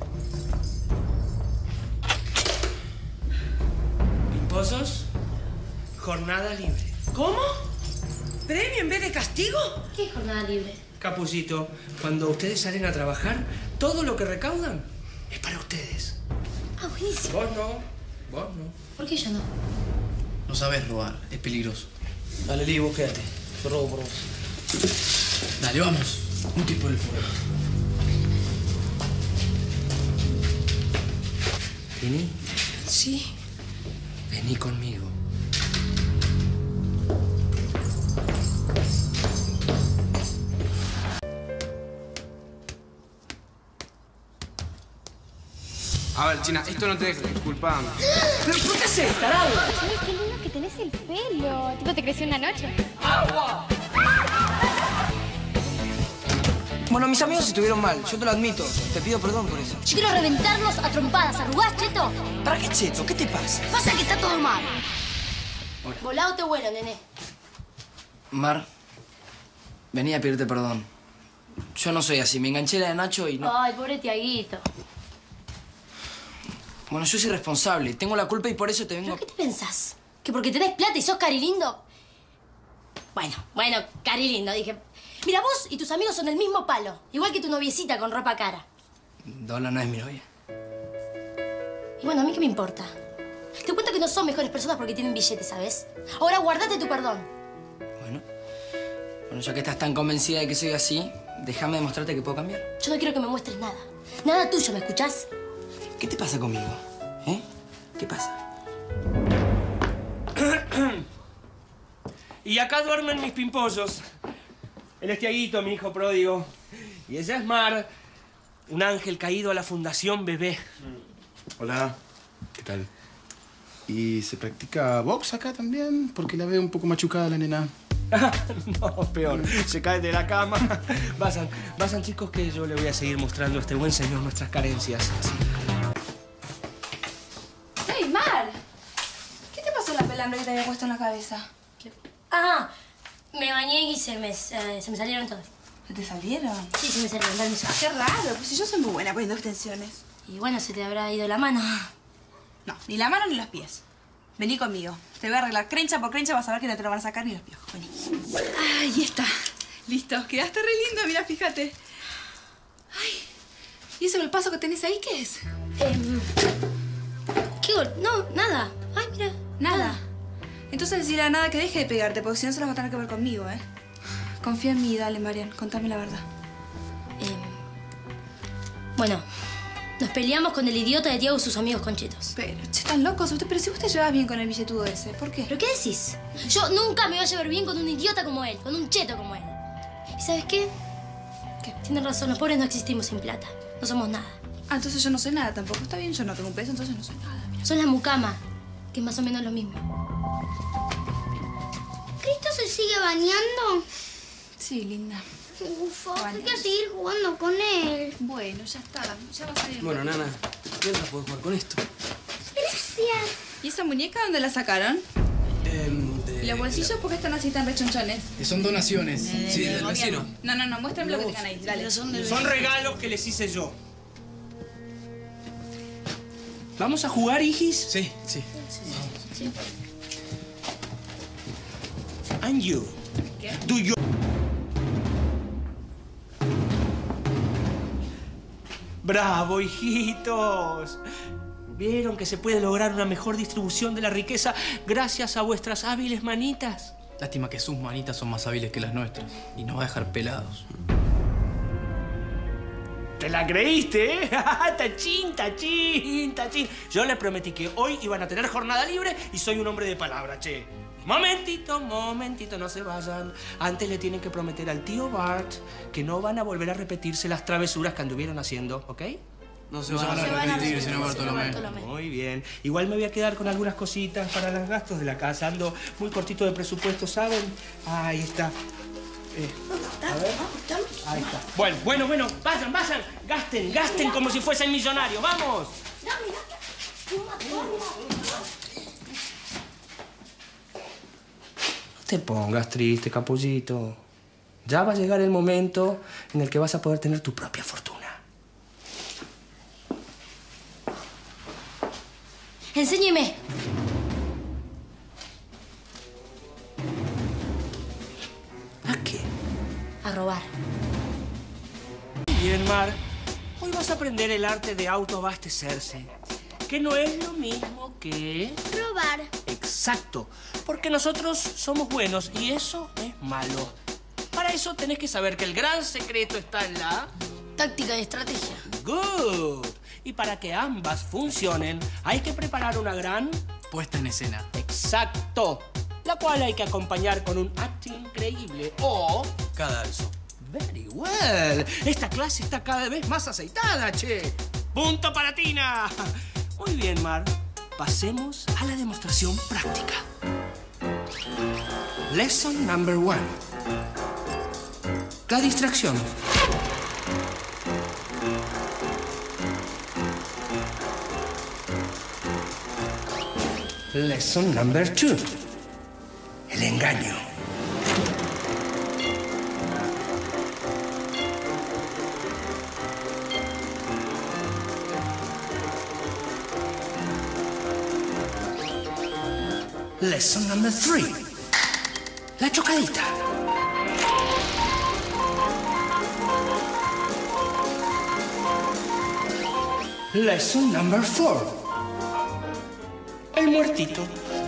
Pimposos, jornada libre. ¿Cómo? ¿Premio en vez de castigo? ¿Qué jornada libre? Capullito, cuando ustedes salen a trabajar, todo lo que recaudan es para ustedes. Ah, buenísimo. Vos no. ¿Por qué yo no? No sabes robar, es peligroso. Dale, Lee, vos quédate. Yo robo por vos. Dale, vamos. Útil por el fuego. ¿Tini? Sí. Vení conmigo. A ver, China, esto no te deja, disculpame. ¿Pero por qué haces, tarado? Ay, qué lindo que tenés el pelo. Tipo, te creció una noche. ¡Agua! Bueno, mis amigos estuvieron mal, yo te lo admito. Te pido perdón por eso. Yo quiero reventarlos a trompadas. ¿Arrugás, cheto? ¿Para qué, cheto? ¿Qué te pasa? Pasa que está todo mal. Volado te vuelo, nene. Mar, venía a pedirte perdón. Yo no soy así, me enganché la de Nacho y no... Ay, pobre Tiaguito. Bueno, yo soy responsable, tengo la culpa y por eso te vengo... ¿Pero qué te pensás? ¿Que porque tenés plata y sos carilindo? Bueno, carilindo, dije. Mira, vos y tus amigos son del mismo palo. Igual que tu noviecita con ropa cara. Dola no es mi novia. Y bueno, ¿a mí qué me importa? Te cuento que no son mejores personas porque tienen billetes, ¿sabes? Ahora guardate tu perdón. Bueno, ya que estás tan convencida de que soy así, déjame demostrarte que puedo cambiar. Yo no quiero que me muestres nada. Nada tuyo, ¿me escuchás? ¿Qué te pasa conmigo? ¿Eh? ¿Qué pasa? Y acá duermen mis pimpollos. Él es Tiaguito, mi hijo pródigo. Y ella es Mar, un ángel caído a la Fundación Bebé. Hola, ¿qué tal? ¿Y se practica box acá también? Porque la veo un poco machucada la nena. No, peor. Se cae de la cama. Vayan, chicos, que yo le voy a seguir mostrando a este buen señor nuestras carencias. ¡Hey, Mar! ¿Qué te pasó la pelambre que te había puesto en la cabeza? Ah, me bañé y se me salieron todos. ¿Se te salieron? Sí, se me salieron. Permiso. Qué raro, pues si yo soy muy buena poniendo extensiones. Y bueno, se te habrá ido la mano. No, ni la mano ni los pies. Vení conmigo. Te voy a arreglar crencha por crencha, vas a ver que no te lo van a sacar ni los piojos. Vení. Ahí está. Listo. Quedaste re linda, mira, fíjate. Ay, ¿y ese golpazo que tenés ahí qué es? ¿Qué gol? No, nada. Ay, mira. Nada. Entonces decirle a Nada que deje de pegarte, porque si no se las va a tener que ver conmigo, ¿eh? Confía en mí, dale, Marian. Contame la verdad. Bueno, nos peleamos con el idiota de Tiago y sus amigos conchetos. Pero, che, están locos. Pero si vos te llevas bien con el billetudo ese, ¿por qué? ¿Pero qué decís? Yo nunca me voy a llevar bien con un idiota como él, con un cheto como él. ¿Y sabes qué? ¿Qué? Tienen razón, los pobres no existimos sin plata. No somos nada. Ah, entonces yo no soy nada tampoco. Está bien, yo no tengo un peso, entonces no soy nada. Mira. Son la mucama, que es más o menos lo mismo. ¿Cristo se sigue bañando? Sí, linda. Ufo, hay que seguir jugando con él. Bueno, ya está. Ya va a salir. Bueno, nana, mientras puedo jugar con esto. Gracias. ¿Y esa muñeca dónde la sacaron? ¿Y los bolsillos por qué están así tan rechonchones? Son donaciones. Sí, del vecino. No, muéstrame lo que tengan ahí. Dale. Son regalos que les hice yo. ¿Vamos a jugar, hijis? Sí. And you. ¿Qué? Do you... ¡Bravo, hijitos! ¿Vieron que se puede lograr una mejor distribución de la riqueza gracias a vuestras hábiles manitas? Lástima que sus manitas son más hábiles que las nuestras y nos va a dejar pelados. ¿Te la creíste, eh? Tachín, tachín, tachín. Yo les prometí que hoy iban a tener jornada libre y soy un hombre de palabra, che. Momentito, no se vayan. Antes le tienen que prometer al tío Bart que no van a volver a repetirse las travesuras que anduvieron haciendo, ¿ok? No se van a repetir, señor Bartolomé. Muy bien. Igual me voy a quedar con algunas cositas para los gastos de la casa. Ando muy cortito de presupuesto, ¿saben? Ahí está. A ver. Ahí está. Bueno. Vayan. Gasten como si fuesen millonarios. ¡Vamos! No te pongas triste, capullito. Ya va a llegar el momento en el que vas a poder tener tu propia fortuna. Enséñeme. ¿A qué? A robar. Bien, Mar. Hoy vas a aprender el arte de autoabastecerse. Que no es lo mismo que... Robar. Exacto. Porque nosotros somos buenos y eso es malo. Para eso tenés que saber que el gran secreto está en la... táctica y estrategia. Good. Y para que ambas funcionen, hay que preparar una gran... puesta en escena. Exacto. La cual hay que acompañar con un acting increíble o... cadalso. Very well. Esta clase está cada vez más aceitada, che. ¡Punto para Tina! Muy bien, Mar. Pasemos a la demostración práctica. Lesson number 1. La distracción. Lesson number 2. El engaño. Lesson number 3. La chocadita. Lesson number 4. El muertito.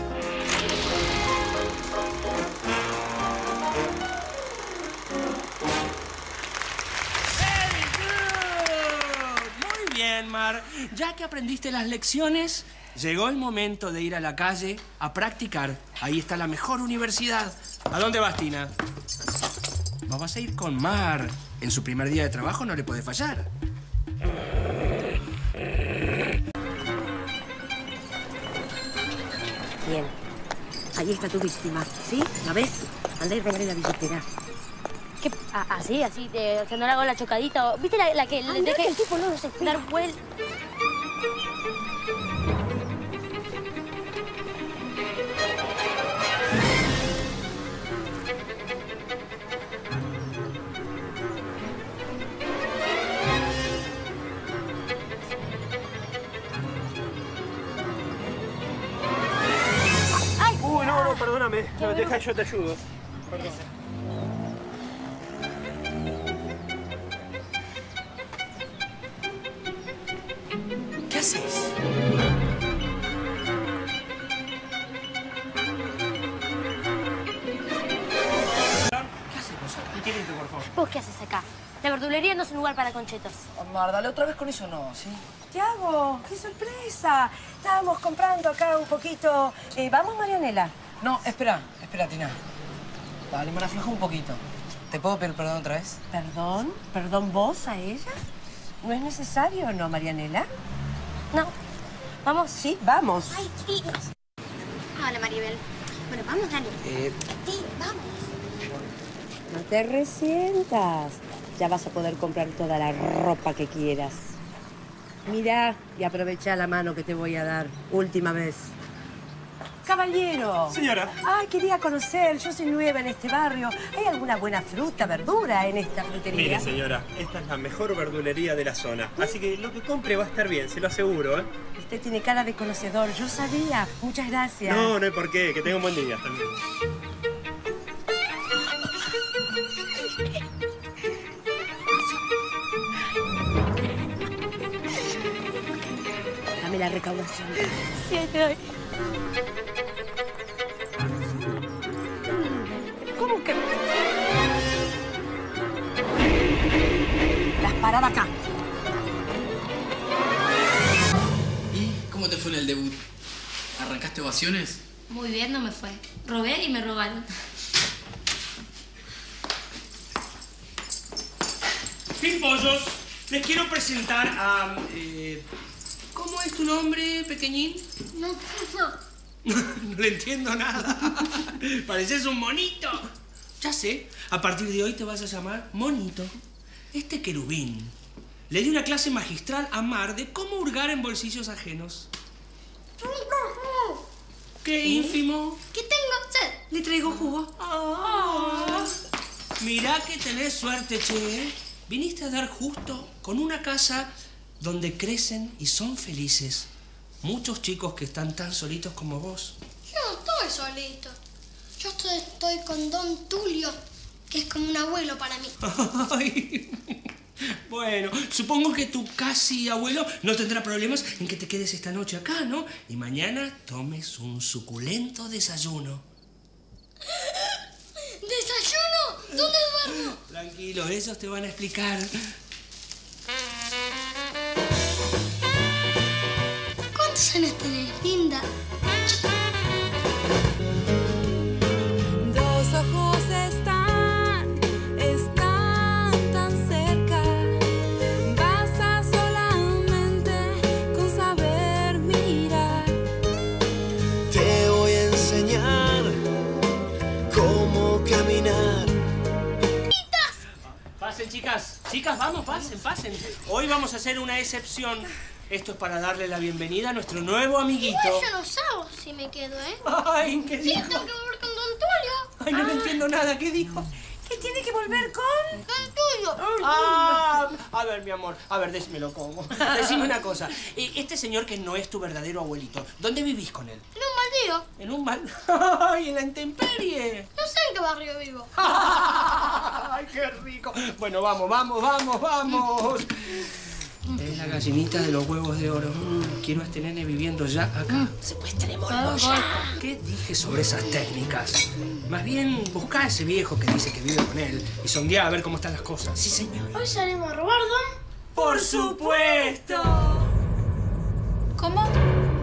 Very good. Muy bien, Mar. Ya que aprendiste las lecciones, llegó el momento de ir a la calle a practicar. Ahí está la mejor universidad. ¿A dónde vas, Tina? No vas a ir con Mar. En su primer día de trabajo no le puede fallar. Bien. Ahí está tu víctima. ¿Sí? ¿La ves? Andá y regale la billetera. ¿Qué? ¿Así? Que no le hago la chocadita. ¿O? ¿Viste la que le deje el tipo no se dar vuelta? Perdóname. No, deja, yo te ayudo. Perdón. ¿Qué haces? ¿Qué hacemos acá? Quietito, por favor. ¿Vos qué haces acá? La verdulería no es un lugar para conchetos. Mar, dale otra vez con eso no, ¿sí? Tiago, qué sorpresa. Estábamos comprando acá un poquito. ¿Vamos, Marianela? No, espera, Tina. Dale, me afloja un poquito. ¿Te puedo pedir perdón otra vez? ¿Perdón? ¿Perdón vos a ella? ¿No es necesario, no, Marianela? No. ¿Vamos? Sí, vamos. Ay, sí. Hola, Maribel. Bueno, vamos, Dani. Sí, vamos. No te resientas. Ya vas a poder comprar toda la ropa que quieras. Mira y aprovecha la mano que te voy a dar. Última vez. Caballero. Señora. Ay, quería conocer. Yo soy nueva en este barrio. ¿Hay alguna buena fruta, verdura en esta frutería? Mire, señora, esta es la mejor verdulería de la zona. Así que lo que compre va a estar bien, se lo aseguro, ¿eh? Usted tiene cara de conocedor. Yo sabía. Muchas gracias. No, no hay por qué. Que tenga un buen día también. Dame la recaudación. Sí, te doy. parar acá. ¿Y cómo te fue en el debut? ¿Arrancaste ovaciones? Muy bien, no me fue. Robé y me robaron. Pimpollos, les quiero presentar a... ¿cómo es tu nombre, pequeñín? No, No le entiendo nada. Pareces un monito. Ya sé, a partir de hoy te vas a llamar Monito. Este querubín le dio una clase magistral a Mar de cómo hurgar en bolsillos ajenos. ¡Qué ínfimo! ¿Qué tengo sed? Le traigo jugo. Mirá que tenés suerte, che. Viniste a dar justo con una casa donde crecen y son felices muchos chicos que están tan solitos como vos. Yo no estoy solito. Yo estoy con Don Tulio, que es como un abuelo para mí. Ay. Bueno, supongo que tu casi abuelo no tendrá problemas en que te quedes esta noche acá, ¿no? Y mañana tomes un suculento desayuno. ¿Desayuno? ¿Dónde duermo? Tranquilo, ellos te van a explicar. ¿Cuántos años tenés, linda? Dos ojos están tan cerca. Basta solamente con saber mirar. Te voy a enseñar cómo caminar. Pasen, chicas. Chicas, vamos, pasen. Hoy vamos a hacer una excepción. Esto es para darle la bienvenida a nuestro nuevo amiguito. Igual yo no sabo si me quedo, ¿eh? Ay, ¿qué Sí, dijo? tengo que volver con Don Tulio. Ay, no le entiendo nada. ¿Qué dijo? ¿Qué tiene que volver con? Don Tulio. Ah, a ver, mi amor. A ver, decímelo cómo. Decime una cosa. Este señor que no es tu verdadero abuelito, ¿dónde vivís con él? En un baldío. ¿En un mal? ¡Ay, en la intemperie! No sé en qué barrio vivo. ¡Ay, qué rico! Bueno, vamos. Es la gallinita de los huevos de oro. Quiero a este nene viviendo ya acá. Secuestrémoslo ya. ¿Qué dije sobre esas técnicas? Más bien, buscá a ese viejo que dice que vive con él y sondeá a ver cómo están las cosas. Sí, señor. Hoy salimos a robar, Don. ¡Por supuesto! ¿Cómo?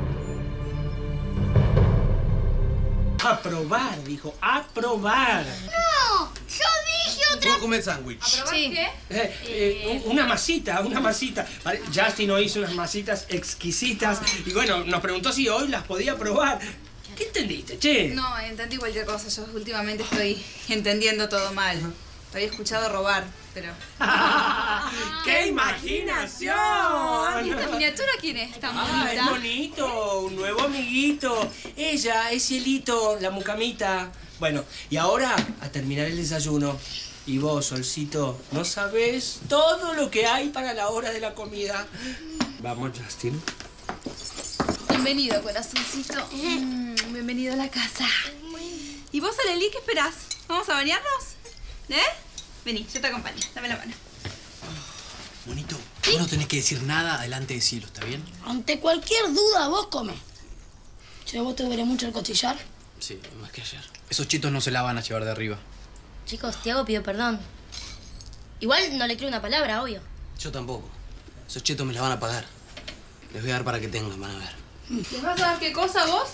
A probar, dijo. A probar. No, yo dije otra. ¿Puedo comer sándwich? Sí. ¿Qué? Una masita. Vale, Justin hoy hizo unas masitas exquisitas y bueno, nos preguntó si hoy las podía probar. ¿Qué entendiste, che? No, entendí cualquier cosa. Yo últimamente estoy entendiendo todo mal. Había escuchado robar, pero... ¡Qué imaginación! ¿Y esta miniatura quién es? ¿Tan Ah, es bonita? bonito, un nuevo amiguito. Ella es Cielito, la mucamita. Bueno, y ahora a terminar el desayuno. Y vos, Solcito, no sabés todo lo que hay para la hora de la comida. Vamos, Justin. Bienvenido, corazoncito. Bienvenido a la casa. ¿Y vos, Aleli, qué esperás? ¿Vamos a bañarnos? ¿Eh? Vení, yo te acompaño. Dame la mano. Bonito, vos no tenés que decir nada delante de Cielo, ¿está bien? Ante cualquier duda, vos come. Che, ¿vos te duele mucho el costillar? Sí, más que ayer. Esos chetos no se la van a llevar de arriba. Chicos, Tiago pidió perdón. Igual no le creo una palabra, obvio. Yo tampoco. Esos chetos me la van a pagar. Les voy a dar para que tengan, van a ver. ¿Les vas a dar qué cosa, vos?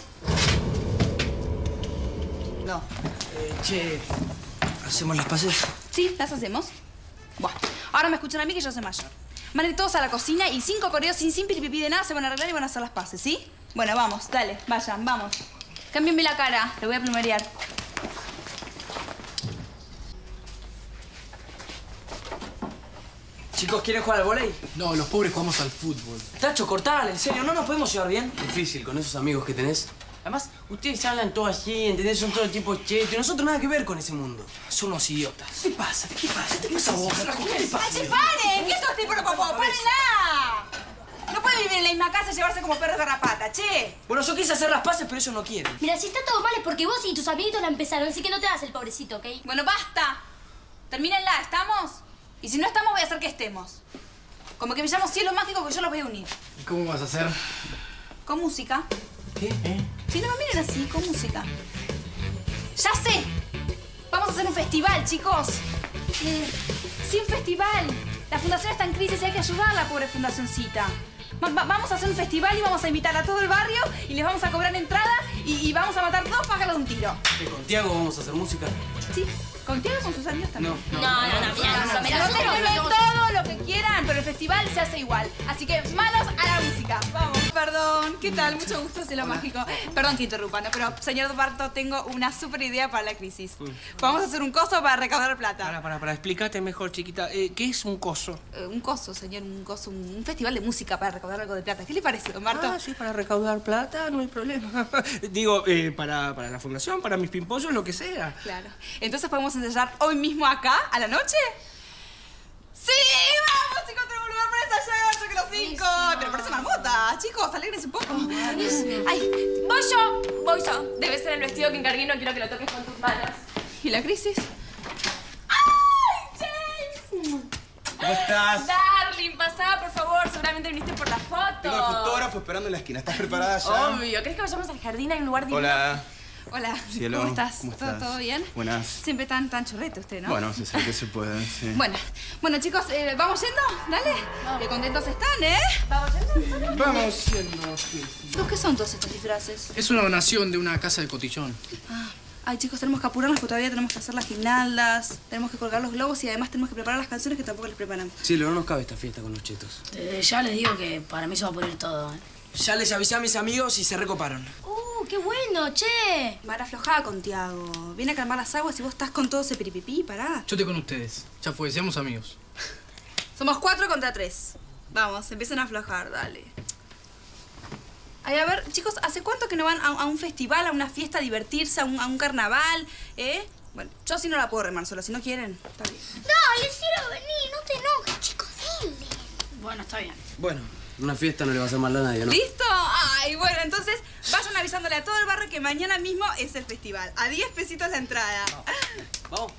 No. Che, ¿hacemos las paces? Sí, las hacemos. Buah. Ahora me escuchan a mí que yo soy mayor. Van a ir todos a la cocina y 5 coreos sin piripipí de nada se van a arreglar y van a hacer las paces, ¿sí? Bueno, vamos, dale, vayan, vamos. Cámbienme la cara, le voy a plumerear. Chicos, ¿quieren jugar al vóley? No, los pobres jugamos al fútbol. Tacho, cortale, en serio, ¿no nos podemos llevar bien? Difícil con esos amigos que tenés. Además, ustedes hablan todo así, ¿entendés? Son todos tipos chetos y nosotros nada que ver con ese mundo. Son unos idiotas. ¿Qué pasa? ¿Qué pasa? ¿Qué pasa vos? ¿Qué te pasa? ¡Ay, paren! ¿Qué estos tipos, papá? ¡Párenla! No pueden vivir en la misma casa y llevarse como perros garrapata, che. Bueno, yo quise hacer las paces, pero ellos no quieren. Mira, si está todo mal es porque vos y tus amiguitos la empezaron, así que no te hagas el pobrecito, ¿ok? Bueno, basta. Termínenla, ¿estamos? Y si no estamos, voy a hacer que estemos. Como que me llamo Cielo Mágico, que yo los voy a unir. ¿Y cómo vas a hacer? Con música. ¿Qué? Si no me miren así, con música. ¡Ya sé! Vamos a hacer un festival, chicos. Sí, un festival. La fundación está en crisis y hay que ayudar a la pobre fundacioncita. Vamos a hacer un festival y vamos a invitar a todo el barrio y les vamos a cobrar entrada y vamos a matar 2 pájaros de un tiro. ¿Con Tiago vamos a hacer música? Sí, con Tiago y con sus amigos también. No. Mira, todo lo que quieran, pero el festival se hace igual. Así que manos a la música. Vamos. Perdón, ¿qué tal? Mucho gusto, Cielo Mágico. Perdón que interrumpa, ¿no? Pero, señor Barto, tengo una súper idea para la crisis. Vamos a hacer un coso para recaudar plata. Para, explícate mejor, chiquita. ¿Qué es un coso? Un coso, señor, un coso. Un festival de música para recaudar algo de plata. ¿Qué le parece, don Barto? Sí, para recaudar plata, no hay problema. Digo, para la fundación, para mis pimpollos, lo que sea. Claro. Entonces, ¿podemos ensayar hoy mismo acá, a la noche? ¡Sí! ¡Vamos, chicos! Tenemos lugar para ensayar, yo que los 5. Pero parece marmota. Chicos, alégrense un poco. ¡Ay! Voy yo. Debe ser el vestido que encargué y no quiero que lo toques con tus manos. ¿Y la crisis? ¡Ay, James! ¿Cómo estás? Darling, pasá, por favor. Seguramente viniste por la foto. Tengo al fotógrafo esperando en la esquina. ¿Estás preparada ya? Obvio. ¿Crees que vayamos al jardín? Hay un lugar divino. Hola. Hola. Cielo, ¿Cómo estás? ¿cómo estás? ¿Todo bien? Buenas. Siempre tan chorrete usted, ¿no? Bueno, se sabe que se puede, sí. Bueno, chicos, ¿vamos yendo? Dale. Qué contentos están, ¿eh? ¿Vamos yendo? Vamos yendo. ¿Qué son todos estos disfraces? Es una donación de una casa de cotillón. Ay, chicos, tenemos que apurarnos porque todavía tenemos que hacer las guirnaldas, tenemos que colgar los globos y además tenemos que preparar las canciones que tampoco les preparan. Cielo, no nos cabe esta fiesta con los chetos. Ya les digo que para mí se va a poner todo, ¿eh? Ya les avisé a mis amigos y se recoparon. ¡Qué bueno, che! Mar aflojada con Tiago. Viene a calmar las aguas y vos estás con todo ese piripipí, pará. Yo estoy con ustedes. Ya fue, seamos amigos. Somos 4 contra 3. Vamos, empiecen a aflojar, dale. Ay, a ver, chicos, ¿hace cuánto que no van a un festival, a una fiesta, a divertirse, a un carnaval, Bueno, yo sí no la puedo remar sola, si no quieren, está bien. Dale, Cielo, vení, no te enojes, chicos, dile. Bueno, está bien. Bueno, una fiesta no le va a hacer mal a nadie, ¿no? ¿Listo? Ay, bueno, entonces vayan avisándole a todo el barrio que mañana mismo es el festival. A 10 pesitos la entrada. Vamos.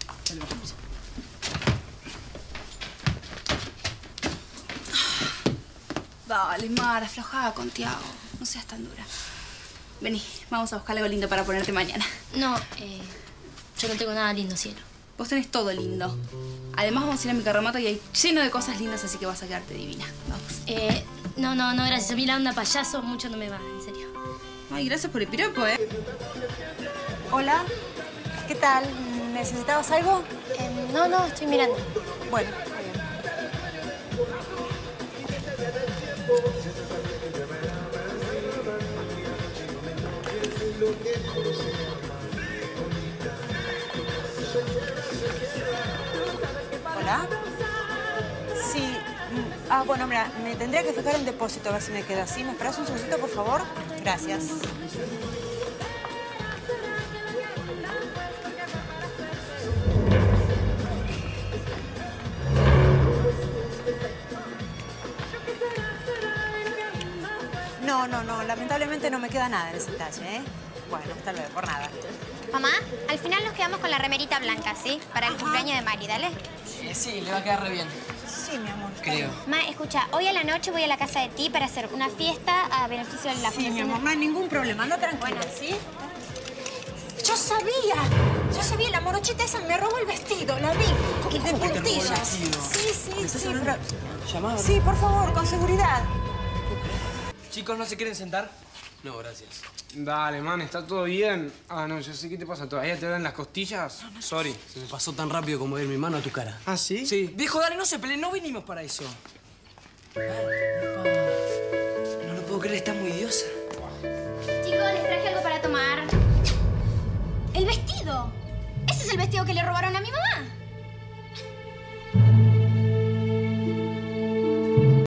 Dale, Mar, aflojada con Tiago. No seas tan dura. Vení, vamos a buscar algo lindo para ponerte mañana. No, yo no tengo nada lindo, Cielo. Vos tenés todo lindo. Además vamos a ir a mi carromato y hay lleno de cosas lindas, así que vas a quedarte divina. Vamos. No, gracias. A mí la onda payaso mucho no me va, en serio. Ay, gracias por el piropo, Hola, ¿qué tal? ¿Necesitabas algo? No, estoy mirando. Bueno, ¿Hola? Sí. Bueno, mira, me tendría que fijar en depósito a ver si me queda así. ¿Me esperas un segundito, por favor? Gracias. No. Lamentablemente no me queda nada en ese talle, ¿eh? Bueno, hasta luego, por nada. Mamá, al final nos quedamos con la remerita blanca, ¿sí? Para el cumpleaños de Mari, dale. Sí, le va a quedar re bien. Sí, mi amor. Creo. Ma, escucha, hoy a la noche voy a la casa de ti para hacer una fiesta a beneficio de la fundación. Sí, mi amor, no hay ningún problema. Anda tranquila, ¿sí? Yo sabía, la morochita esa me robó el vestido, la vi. De puntillas. Sí, pero... ¿Llamada? Sí, por favor, con seguridad. Chicos, ¿no se quieren sentar? No, gracias. Dale, man, ¿está todo bien? No, yo sé qué te pasa. ¿Todavía te dan las costillas? Sorry. Se me pasó tan rápido como ver mi mano a tu cara. ¿Ah, sí? Sí. Viejo, dale, no se peleen. No vinimos para eso. No lo puedo creer, estás muy diosa. Chicos, les traje algo para tomar. ¡El vestido! Ese es el vestido que le robaron a mi mamá.